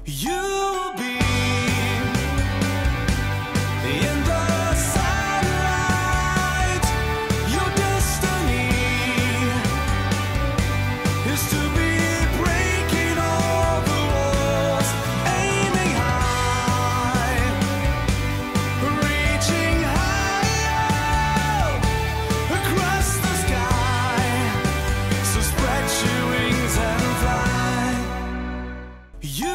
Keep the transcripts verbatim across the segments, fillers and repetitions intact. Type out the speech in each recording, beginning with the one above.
You will be in the sunlight. Your destiny is to be breaking all the walls, aiming high, reaching higher across the sky. So spread your wings and fly. You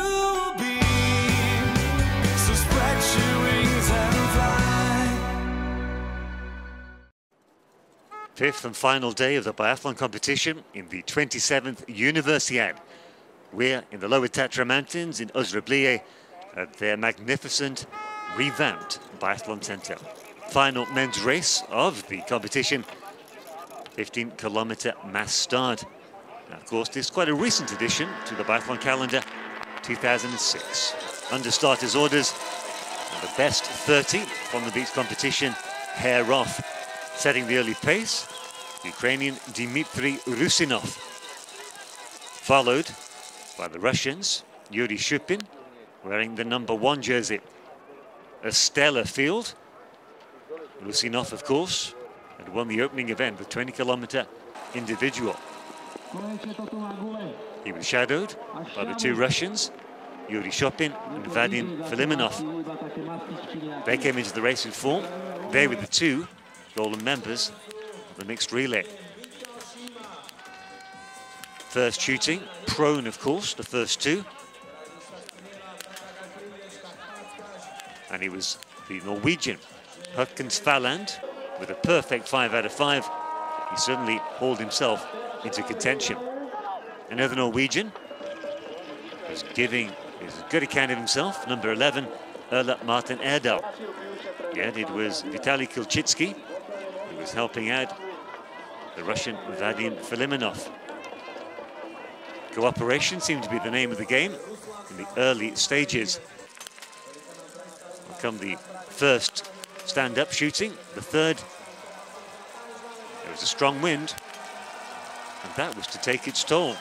Fifth and final day of the biathlon competition in the twenty-seventh Universiade. We're in the Lower Tatra Mountains in Ostrobliye at their magnificent, revamped biathlon center. Final men's race of the competition, fifteen kilometer mass start. Now, of course, this is quite a recent addition to the biathlon calendar, two thousand six. Under starters' orders, and the best thirty from the beach competition pair off. Setting the early pace, Ukrainian Dmitry Rusinov, followed by the Russians, Yuri Shupin, wearing the number one jersey. A stellar field. Rusinov, of course, had won the opening event, the twenty kilometer individual. He was shadowed by the two Russians, Yuri Shupin and Vadim Filimonov. They came into the race in form. They were the two golden members of the mixed relay. First shooting, prone of course, the first two. And he was the Norwegian, Hutkens Falland, with a perfect five out of five. He certainly hauled himself into contention. Another Norwegian was giving as good account of himself, number eleven, Erla Martin Erdal. Yet it was Vitaly Kilchitsky who was helping out the Russian Vadim Filimonov. Cooperation seemed to be the name of the game in the early stages. Will come the first stand-up shooting, the third. There was a strong wind, and that was to take its toll.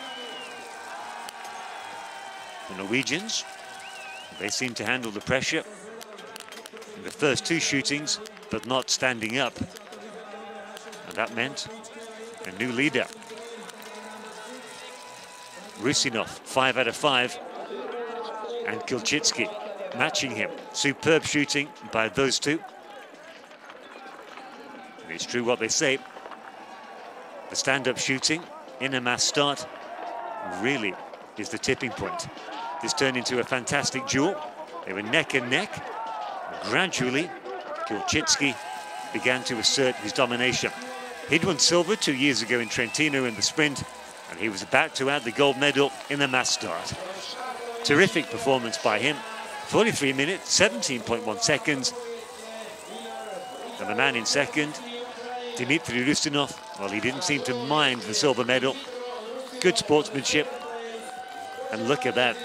The Norwegians, they seemed to handle the pressure in the first two shootings, but not standing up. And that meant a new leader. Rusinov, five out of five, and Kilchitsky matching him. Superb shooting by those two. And it's true what they say. The stand-up shooting in a mass start really is the tipping point. This turned into a fantastic duel. They were neck and neck. Gradually, Kilchitsky began to assert his domination. He'd won silver two years ago in Trentino in the sprint, and he was about to add the gold medal in the mass start. Terrific performance by him. forty-three minutes, seventeen point one seconds. And the man in second, Dmitry Rusinov, well, he didn't seem to mind the silver medal. Good sportsmanship. And look at that.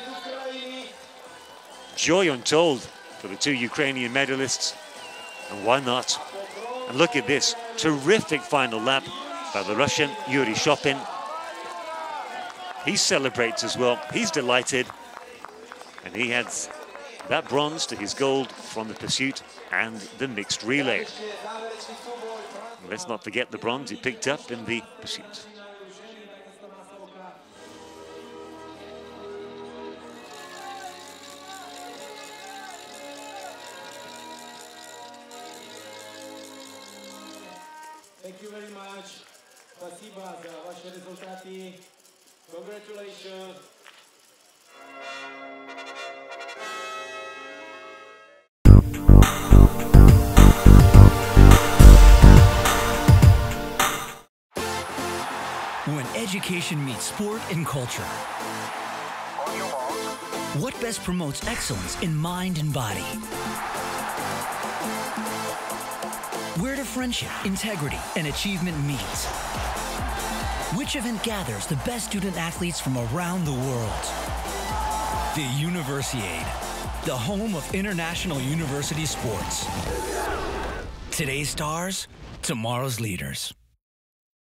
Joy untold for the two Ukrainian medalists. And why not? And look at this. Terrific final lap by the Russian Yuri Shupin. He celebrates as well. He's delighted. And he adds that bronze to his gold from the pursuit and the mixed relay. And let's not forget the bronze he picked up in the pursuit. Thank you very much. Спасибо за ваши результаты. Congratulations. When education meets sport and culture, what best promotes excellence in mind and body? Where do friendship, integrity, and achievement meet? Which event gathers the best student athletes from around the world? The Universiade, the home of international university sports. Today's stars, tomorrow's leaders.